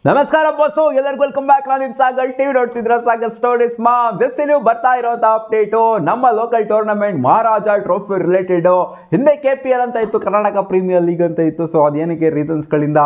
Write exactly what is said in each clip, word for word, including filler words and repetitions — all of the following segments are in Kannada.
ನಮಸ್ಕಾರ ಬಾಸು, ಎಲ್ಲರಿಗೂ ವೆಲ್ಕಮ್ ಬ್ಯಾಕ್. ನಾನು ನಿಮ್ಮ ಸಾಗರ್, ಟಿವಿ ನೋಡ್ತಿದ್ರ ಸಾಗರ್ ಸ್ಟೋರೀಸ್ ಮಾ. ಜಸ್ಟ್ ನೀವು ಬರ್ತಾ ಇರೋಂಥ ಅಪ್ಡೇಟು ನಮ್ಮ local tournament Maharaja trophy related. ಹಿಂದೆ ಕೆ ಪಿ ಎಲ್ ಅಂತ ಇತ್ತು, ಕರ್ನಾಟಕ ಪ್ರೀಮಿಯರ್ ಲೀಗ್ ಅಂತ ಇತ್ತು. ಸೊ ಅದೇನಕ್ಕೆ ರೀಸನ್ಸ್ಗಳಿಂದ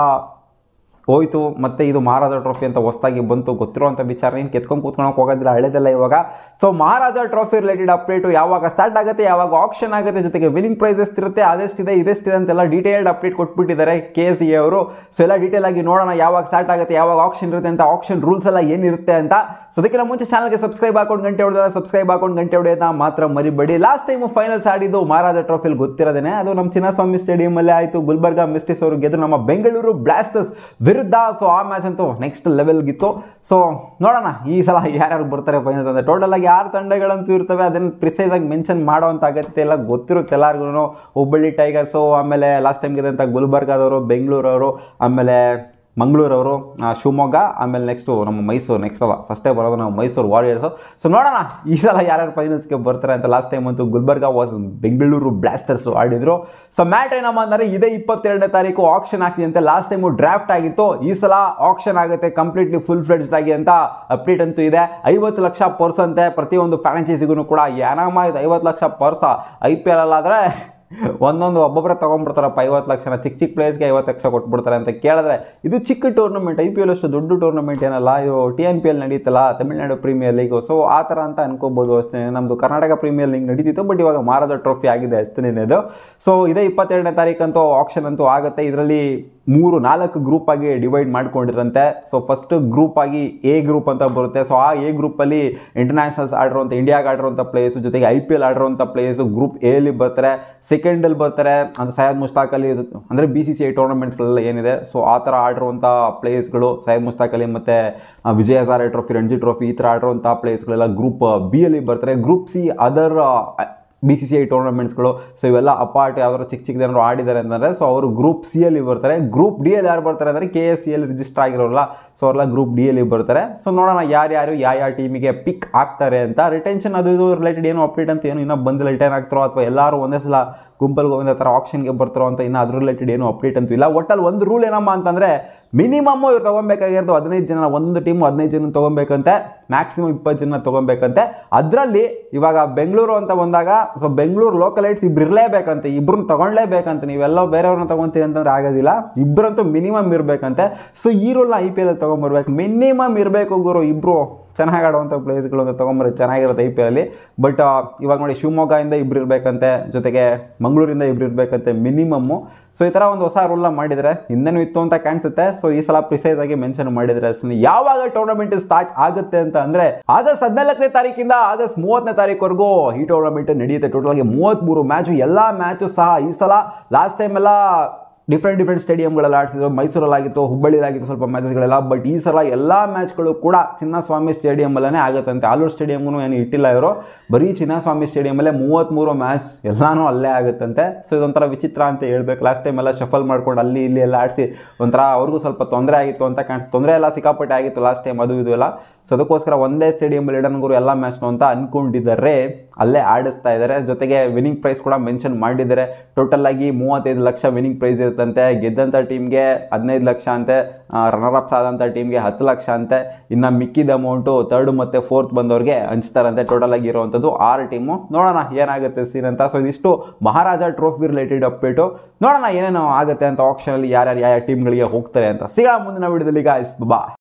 ಹೋಯಿತು, ಮತ್ತು ಇದು ಮಹಾರಾಜ ಟ್ರೋಫಿ ಅಂತ ಹೊಸದಾಗಿ ಬಂತು. ಗೊತ್ತಿರುವಂಥ ವಿಚಾರ ಏನು ಕೆತ್ಕೊಂಡು ಕೂತ್ಕೊಳಕ್ಕೆ ಹೋಗೋದಿಲ್ಲ, ಹಳೆದೆಲ್ಲ ಇವಾಗ. So Maharaja trophy related update ಯಾವಾಗ ಸ್ಟಾರ್ಟ್ ಆಗುತ್ತೆ, ಯಾವಾಗ ಆಪ್ಷನ್ ಆಗುತ್ತೆ, ಜೊತೆಗೆ ವಿನಿಂಗ್ ಪ್ರೈಸಸ್ ಇರುತ್ತೆ, ಅದೆಷ್ಟಿದೆ ಇದೆಷ್ಟಿದೆ ಅಂತೆಲ್ಲ ಡೀಟೇಲ್ಡ್ ಅಪ್ಡೇಟ್ ಕೊಟ್ಬಿಟ್ಟಿದ್ದಾರೆ ಕೆ ಸಿ ಎ ಅವರು. ಸೊ ಎಲ್ಲ ಡೀಟೇಲ್ ಆಗಿ ನೋಡೋಣ, ಯಾವಾಗ ಸ್ಟಾರ್ಟ್ ಆಗುತ್ತೆ, ಯಾವಾಗ ಆಪ್ಷನ್ ಇರುತ್ತೆ ಅಂತ, ಆಪ್ಷನ್ ರೂಲ್ಸ್ ಎಲ್ಲ ಏನಿರುತ್ತೆ ಅಂತ. ಸೊ ಅದಕ್ಕಿಂತ ಮುಂಚೆ ಚಾನಲ್ಗೆ ಸಬ್ಸ್ಕ್ರೈಬ್ ಹಾಕೊಂಡು ಗಂಟೆ ಹೊಡೆದ ಸಬ್ಸ್ಕ್ರೈಬ್ ಹಾಕೊಂಡು ಗಂಟೆ ಹೊಡೆಯೋದನ್ನ ಮಾತ್ರ ಮರಿಬೇಡಿ. ಲಾಸ್ಟ್ ಟೈಮು ಫೈನಲ್ಸ್ ಆಡಿದ್ದು ಮಹಾರಾಜ ಟ್ರೋಫಿಲಿ ಗೊತ್ತಿರೋದೇನೆ, ಅದು ನಮ್ಮ ಚಿನ್ನಸ್ವಾಮಿ ಸ್ಟೇಡಿಯಮಲ್ಲೇ ಆಯಿತು. ಗುಲ್ಬರ್ಗಾ ಮಿಸ್ಟೀಸ್ ಅವರು ಗೆದ್ದು ನಮ್ಮ ಬೆಂಗಳೂರು ಬ್ಲಾಸ್ಟರ್ಸ್ ವಿರುದ್ಧ. ಸೊ ಆ ಮ್ಯಾಚ್ ಅಂತೂ ನೆಕ್ಸ್ಟ್ ಲೆವೆಲ್ಗಿತ್ತು. ಸೊ ನೋಡೋಣ ಈ ಸಲ ಯಾರ್ಯಾರು ಬರ್ತಾರೆ ಫೈನಲ್ಸ್ ಅಂತ. ಟೋಟಲ್ ಆಗಿ ಆರು ತಂಡಗಳಂತೂ ಇರ್ತವೆ, ಅದನ್ನು ಪ್ರಿಸೈಸ್ ಆಗಿ ಮೆನ್ಷನ್ ಮಾಡೋವಂಥ ಅಗತ್ಯ ಎಲ್ಲ ಗೊತ್ತಿರುತ್ತೆ ಎಲ್ಲರಿಗೂ. ಹುಬ್ಬಳ್ಳಿ ಟೈಗರ್ಸು, ಆಮೇಲೆ ಲಾಸ್ಟ್ ಟೈಮ್ ಗೆದ್ದಂಥ ಗುಲ್ಬರ್ಗಾದವರು, ಬೆಂಗಳೂರವರು, ಆಮೇಲೆ ಮಂಗಳೂರವರು, ಶಿವಮೊಗ್ಗ, ಆಮೇಲೆ ನೆಕ್ಸ್ಟು ನಮ್ಮ ಮೈಸೂರು. ನೆಕ್ಸ್ಟ್ ಸಲ ಫಸ್ಟೇ ಬರೋದು ನಾವು ಮೈಸೂರು ವಾರಿಯರ್ಸು. ಸೊ ನೋಡೋಣ ಈ ಸಲ ಯಾರ್ಯಾರು ಫೈನಲ್ಸ್ಗೆ ಬರ್ತಾರೆ ಅಂತ. ಲಾಸ್ಟ್ ಟೈಮ್ ಅಂತೂ ಗುಲ್ಬರ್ಗಾ ವಾಸ್ ಬೆಂಗಳೂರು ಬ್ಲಾಸ್ಟರ್ಸು ಆಡಿದ್ರು. ಸೊ ಮ್ಯಾಟ್ ಏನಮ್ಮ ಅಂದರೆ ಇದೇ ಇಪ್ಪತ್ತೆರಡನೇ ತಾರೀಕು ಆಕ್ಷನ್ ಆಗ್ತಿದೆ ಅಂತ. ಲಾಸ್ಟ್ ಟೈಮು ಡ್ರಾಫ್ಟ್ ಆಗಿತ್ತು, ಈ ಸಲ ಆಕ್ಷನ್ ಆಗುತ್ತೆ ಕಂಪ್ಲೀಟ್ಲಿ ಫುಲ್ ಫ್ಲೆಡ್ಜ್ಡ್ ಆಗಿ ಅಂತ ಅಪ್ಡೇಟ್ ಅಂತೂ ಇದೆ. ಐವತ್ತು ಲಕ್ಷ ಪರ್ಸ್ ಅಂತೆ ಪ್ರತಿಯೊಂದು ಫ್ರಾಂಚೈಸಿಗೂ ಕೂಡ. ಏನಮ್ಮ ಇದು ಐವತ್ತು lakh purse I P L ಅಲ್ಲಾದರೆ ಒಂದೊಂದು ಒಬ್ಬೊಬ್ಬರೇ ತೊಗೊಂಡ್ಬಿಡ್ತಾರಪ್ಪ ಐವತ್ತು ಲಕ್ಷನ. ಚಿಕ್ಕ ಚಿಕ್ಕ ಪ್ಲೇಸ್ಗೆ ಐವತ್ತು ಲಕ್ಷ ಕೊಟ್ಬಿಡ್ತಾರೆ ಅಂತ ಕೇಳಿದ್ರೆ, ಇದು ಚಿಕ್ಕ ಟೂರ್ನಮೆಂಟ್, ಐ ಪಿ ಎಲ್ ಅಷ್ಟು ದೊಡ್ಡ ಟೂರ್ನಮೆಂಟ್ ಏನಲ್ಲ. ಇದು ಟಿ ಎನ್ ಪಿ ಎಲ್ ನಡೀತಲ್ಲ, ತಮಿಳ್ನಾಡು ಪ್ರೀಮಿಯರ್ ಲೀಗು. ಸೊ ಆ ಥರ ಅಂತ ಅನ್ಕೋಬೋದು ಅಷ್ಟೇ. ನಮ್ಮದು ಕರ್ನಾಟಕ ಪ್ರೀಮಿಯರ್ ಲೀಗ್ ನಡೀತಿತ್ತು, ಬಟ್ ಇವಾಗ ಮಹಾರಾಜ ಟ್ರೋಫಿ ಆಗಿದೆ ಅಷ್ಟೇ ಇದು. ಸೊ ಇದೇ ಇಪ್ಪತ್ತೆರಡನೇ ತಾರೀಕಂತೂ ಆಕ್ಷನ್ ಅಂತೂ ಆಗುತ್ತೆ. ಇದರಲ್ಲಿ ಮೂರು ನಾಲ್ಕು ಗ್ರೂಪ್ ಆಗಿ ಡಿವೈಡ್ ಮಾಡ್ಕೊಂಡಿರಂತೆ. ಸೊ ಫಸ್ಟ್ ಗ್ರೂಪ್ ಆಗಿ ಎ ಗ್ರೂಪ್ ಅಂತ ಬರುತ್ತೆ. ಸೊ ಆ ಎ ಗ್ರೂಪಲ್ಲಿ ಇಂಟರ್ನ್ಯಾಷನಲ್ಸ್ ಆಡಿರುವಂಥ, ಇಂಡಿಯಾಗೆ ಆಡಿರುವಂಥ ಪ್ಲೇಯರ್ಸು, ಜೊತೆಗೆ ಐ ಪಿ ಎಲ್ ಆಡಿರುವಂಥ ಪ್ಲೇಯರ್ಸು ಗ್ರೂಪ್ ಎಲ್ಲಿ ಬರ್ತಾರೆ. ಸೆಕೆಂಡಲ್ಲಿ ಬರ್ತಾರೆ ಅಂದರೆ ಸೈಯದ್ ಮುಷ್ತಾಕ್ ಅಲಿ, ಅಂದರೆ ಬಿ ಸಿ ಸಿ ಐ ಟೂರ್ನಮೆಂಟ್ಸ್ಗಳೆಲ್ಲ ಏನಿದೆ, ಸೊ ಆ ಥರ ಆಡಿರುವಂಥ ಪ್ಲೇಯರ್ಸ್ಗಳು ಸೈಯದ್ ಮುಷ್ತಾಕ್ ಅಲಿ ಮತ್ತು ವಿಜಯ್ ಹಜಾರೆ ಟ್ರೋಫಿ, ರಣಜಿ ಟ್ರೋಫಿ ಈ ಥರ ಆಡಿರುವಂಥ ಪ್ಲೇಯರ್ಸ್ಗಳೆಲ್ಲ ಗ್ರೂಪ್ ಬಿ ಅಲ್ಲಿ ಬರ್ತಾರೆ. Group C other B C C I ಟೂರ್ನಮೆಂಟ್ಸ್ಗಳು. ಸೊ ಇವೆಲ್ಲ ಅಪಾರ್ಟ್ ಯಾವ್ದಾರು ಚಿಕ್ಕ ಚಿಕ್ಕದೇನಾದ್ರು ಆಡಿದ್ದಾರೆ ಅಂತಂದರೆ ಸೊ ಅವರು ಗ್ರೂಪ್ ಸಿ ಅಲ್ಲಿ ಬರ್ತಾರೆ. ಗ್ರೂಪ್ ಡಿ ಅಲ್ಲಿ ಯಾರು ಬರ್ತಾರೆ ಅಂದರೆ ಕೆ ಎಸ್ ಸಿ ಅಲ್ಲಿ ರಿಜಿಸ್ಟರ್ ಆಗಿರೋಲ್ಲ, ಸೊ ಅವರೆಲ್ಲ ಗ್ರೂಪ್ ಡಿ ಅಲ್ಲಿ ಬರ್ತಾರೆ. ಸೊ ನೋಡೋಣ ಯಾರ್ಯಾರು ಯಾವ ಯಾವ ಟೀಮಿಗೆ ಪಿಕ್ ಆಗ್ತಾರೆ ಅಂತ. ರಿಟೆನ್ಷನ್ ಅದು ಇದು ರಿಲೇಟೆಡ್ ಏನು ಅಪ್ಡೇಟ್ ಅಂತ ಏನು ಇನ್ನೂ ಬಂದಿಲ್ಲ, ರಿಟರ್ನ್ ಆಗ್ತಾರೋ ಅಥವಾ ಎಲ್ಲರೂ ಒಂದೇ ಸಲ ಗುಂಪಲ್ಲಿ ಒಂದೇ ಥರ ಆಪ್ಷನ್ಗೆ ಬರ್ತಾರೋ ಅಂತ ಇನ್ನೂ ಅದ್ರ ರಿಲೇಟೆಡ್ ಏನು ಅಪ್ಡೇಟ್ ಅಂತೂ ಇಲ್ಲ. ಒಟ್ಟಲ್ಲಿ ಒಂದು ರೂಲ್ ಏನಮ್ಮ ಅಂತಂದರೆ, ಮಿನಿಮಮ್ಮು ಇವ್ರು ತೊಗೊಬೇಕಾಗಿರೋದು ಹದಿನೈದು ಜನ, ಒಂದು ಟೀಮು ಹದಿನೈದು ಜನ ತೊಗೊಬೇಕಂತೆ, ಮ್ಯಾಕ್ಸಿಮಮ್ ಇಪ್ಪತ್ತು ಜನ ತೊಗೊಬೇಕಂತೆ. ಅದರಲ್ಲಿ ಇವಾಗ ಬೆಂಗಳೂರು ಅಂತ ಬಂದಾಗ ಸೊ ಬೆಂಗಳೂರು ಲೋಕಲೈಟ್ಸ್ ಇಬ್ರು ಇರಲೇಬೇಕಂತೆ, ಇಬ್ಬರನ್ನ ತೊಗೊಳ್ಳೇಬೇಕಂತೆ. ನೀವೆಲ್ಲ ಬೇರೆಯವ್ರನ್ನ ತೊಗೊತೀರಿ ಅಂತಂದ್ರೆ ಆಗೋದಿಲ್ಲ, ಇಬ್ಬರಂತೂ ಮಿನಿಮಮ್ ಇರಬೇಕಂತೆ. ಸೊ ಈ ರೂಲ್ನ ಐ ಪಿ ಎಲ್ ತೊಗೊಂಬರ್ಬೇಕು, ಮಿನಿಮಮ್ ಇರಬೇಕು ಗುರು. ಇಬ್ಬರು ಚೆನ್ನಾಗಿ ಆಡುವಂಥ ಪ್ಲೇಯರ್ಸ್ಗಳು ಅಂತ ತೊಗೊಂಬರೋದು ಚೆನ್ನಾಗಿರುತ್ತೆ ಐ ಪಿ ಎಲ್ಲಿ. ಬಟ್ ಇವಾಗ ನೋಡಿ ಶಿವಮೊಗ್ಗದಿಂದ ಇಬ್ಬರು ಇರಬೇಕಂತೆ, ಜೊತೆಗೆ ಮಂಗಳೂರಿಂದ ಇಬ್ಬರು ಇರಬೇಕಂತೆ ಮಿನಿಮಮ್ಮು. ಸೊ ಈ ಥರ ಒಂದು ಹೊಸ ರೂಲ್ನ ಮಾಡಿದರೆ, ಹಿಂದೆನೂ ಇತ್ತು ಅಂತ ಕಾಣಿಸುತ್ತೆ. ಸೊ ಈ ಸಲ ಪ್ರಿಸೈಸ್ ಆಗಿ ಮೆನ್ಷನ್ ಮಾಡಿದರೆ ಅಷ್ಟೇ. ಯಾವಾಗ ಟೂರ್ನಮೆಂಟ್ ಸ್ಟಾರ್ಟ್ ಆಗುತ್ತೆ ಅಂತ ಅಂದರೆ ಆಗಸ್ಟ್ ಹದಿನಾಲ್ಕನೇ ತಾರೀಕಿಂದ ಆಗಸ್ಟ್ ಮೂವತ್ತನೇ ತಾರೀಕುವರೆಗೂ ಈ ಟೂರ್ನಮೆಂಟ್ ನಡೆಯುತ್ತೆ. ಟೋಟಲ್ ಆಗಿ ಮೂವತ್ತ್ಮೂರು ಮ್ಯಾಚು, ಎಲ್ಲ ಮ್ಯಾಚು ಸಹ ಈ ಸಲ ಲಾಸ್ಟ್ ಟೈಮ್ ಎಲ್ಲ ಡಿಫ್ರೆಂಟ್ ಡಿಫ್ರೆಂಟ್ ಸ್ಟೇಡಿಯಂಗಳೆಲ್ಲ ಆಡ್ತಿದ್ರು. ಮೈಸೂರಲ್ಲಾಗಿತ್ತು, ಹುಬ್ಬಳ್ಳಿಲಾಗಿತ್ತು ಸ್ವಲ್ಪ ಮ್ಯಾಚಸ್ಗಳೆಲ್ಲ. ಬಟ್ ಈ ಸಲ ಎಲ್ಲ ಮ್ಯಾಚ್ಗಳು ಕೂಡ ಚಿನ್ನಸ್ವಾಮಿ ಸ್ಟೇಡಿಯಮಲ್ಲೇ ಆಗುತ್ತಂತೆ. ಆಲೂರು ಸ್ಟೇಡಿಯಮ್ಗೂ ಏನು ಇಟ್ಟಿಲ್ಲ ಇವರು, ಬರೀ ಚಿನ್ನಸ್ವಾಮಿ ಸ್ಟೇಡಿಯಮಲ್ಲೇ ಮೂವತ್ತ್ಮೂರು ಮ್ಯಾಚ್ ಎಲ್ಲನೂ ಅಲ್ಲೇ ಆಗುತ್ತಂತೆ. ಸೊ ಇದೊಂಥರ ವಿಚಿತ್ರ ಅಂತ ಹೇಳ್ಬೇಕು. ಲಾಸ್ಟ್ ಟೈಮ್ ಎಲ್ಲ ಶಫಲ್ ಮಾಡ್ಕೊಂಡು ಅಲ್ಲಿ ಇಲ್ಲಿ ಎಲ್ಲ ಆಡಿಸಿ ಒಂಥರ ಅವ್ರಿಗೂ ಸ್ವಲ್ಪ ತೊಂದರೆ ಆಗಿತ್ತು ಅಂತ ಕಾಣಿಸ್ತು. ತೊಂದರೆ ಎಲ್ಲ ಸಿಕ್ಕಾಪಟ್ಟೆ ಆಗಿತ್ತು ಲಾಸ್ಟ್ ಟೈಮ್, ಅದು ಇದು ಎಲ್ಲ. ಸೊ ಅದಕ್ಕೋಸ್ಕರ ಒಂದೇ ಸ್ಟೇಡಿಯಮಲ್ಲಿ ಇಡನ್ಗುರು ಎಲ್ಲ ಮ್ಯಾಚ್ನು ಅಂತ ಅಂದ್ಕೊಂಡಿದ್ದಾರೆ, ಅಲ್ಲೇ ಆಡಿಸ್ತಾ ಇದ್ದಾರೆ. ಜೊತೆಗೆ ವಿನಿಂಗ್ ಪ್ರೈಸ್ ಕೂಡ ಮೆನ್ಷನ್ ಮಾಡಿದ್ದಾರೆ. ಟೋಟಲ್ ಆಗಿ ಮೂವತ್ತೈದು ಲಕ್ಷ ವಿನಿಂಗ್ ಪ್ರೈಸ್ ಇರುತ್ತಂತೆ. ಗೆದ್ದಂಥ ಟೀಮ್ಗೆ ಹದಿನೈದು ಲಕ್ಷ ಅಂತೆ, ರನ್ನರ್ ಅಪ್ಸ್ ಆದಂಥ ಟೀಮ್ಗೆ ಹತ್ತು ಲಕ್ಷ ಅಂತೆ. ಇನ್ನು ಮಿಕ್ಕಿದ ಅಮೌಂಟು ಥರ್ಡ್ ಮತ್ತು ಫೋರ್ತ್ ಬಂದವ್ರಿಗೆ ಹಂಚ್ತಾರಂತೆ. ಟೋಟಲ್ ಆಗಿ ಇರುವಂಥದ್ದು ಆರು ಟೀಮು. ನೋಡೋಣ ಏನಾಗುತ್ತೆ ಸೀನ್ ಅಂತ. ಸೊ ಇದಿಷ್ಟು ಮಹಾರಾಜ ಟ್ರೋಫಿ ರಿಲೇಟೆಡ್ ಅಪ್ಡೇಟು. ನೋಡೋಣ ಏನೇನು ಆಗುತ್ತೆ ಅಂತ, ಆಪ್ಷನಲ್ಲಿ ಯಾರ್ಯಾರು ಯಾವ ಟೀಮ್ಗಳಿಗೆ ಹೋಗ್ತಾರೆ ಅಂತ. ಸಿಗೋಣ ಮುಂದಿನ ವಿಡಿಯೋದಲ್ಲಿ ಗಾಯ್ಸ್, ಬಾ.